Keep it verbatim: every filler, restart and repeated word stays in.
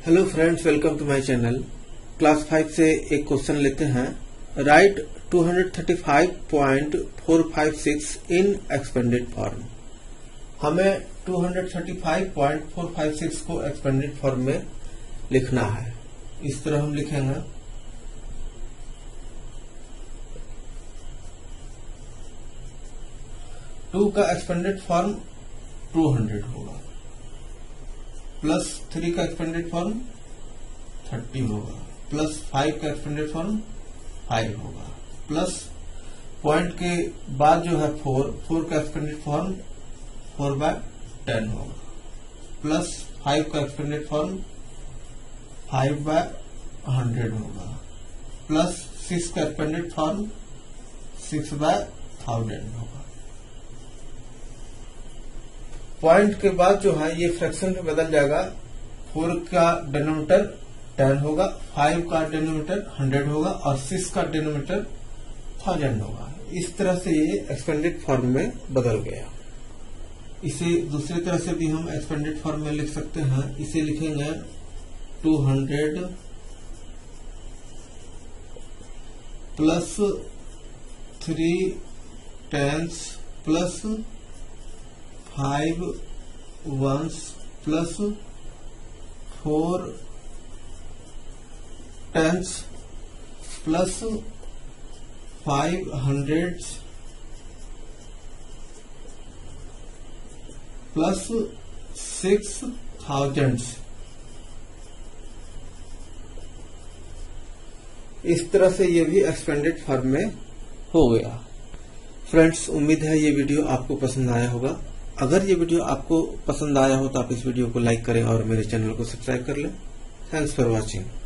Hello friends, welcome to my channel. Class five से एक question लेते हैं। Write two thirty five point four five six in expanded form. हमें two thirty five point four five six को expanded form में लिखना है। इस तरह हम लिखेंगे। टू का एक्सपेंडेड फॉर्म टू हंड्रेड होगा, प्लस थ्री का एक्सपेंडेड फॉर्म थर्टी होगा, प्लस फाइव का एक्सपेंडेड फॉर्म फाइव होगा, प्लस पॉइंट के बाद जो है फोर फोर का expanded form four by ten होगा, प्लस फाइव का expanded form five by hundred होगा, प्लस सिक्स का expanded form six by thousand होगा। पॉइंट के बाद जो है ये फ्रैक्शन में बदल जाएगा। फोर का डिनोमिनेटर टेन होगा, फाइव का डिनोमिनेटर हंड्रेड होगा और सिक्स का डिनोमिनेटर थाउजेंड होगा। इस तरह से ये एक्सपेंडेड फॉर्म में बदल गया। इसे दूसरी तरह से भी हम एक्सपेंडेड फॉर्म में लिख सकते हैं। इसे लिखेंगे two hundred plus three tens plus five ones plus four tens plus five hundreds plus six thousands. इस तरह से ये भी एक्सपेंडेड फॉर्म में हो गया। फ्रेंड्स, उम्मीद है ये वीडियो आपको पसंद आया होगा। अगर ये वीडियो आपको पसंद आया हो तो आप इस वीडियो को लाइक करें और मेरे चैनल को सब्सक्राइब कर लें। Thanks for watching.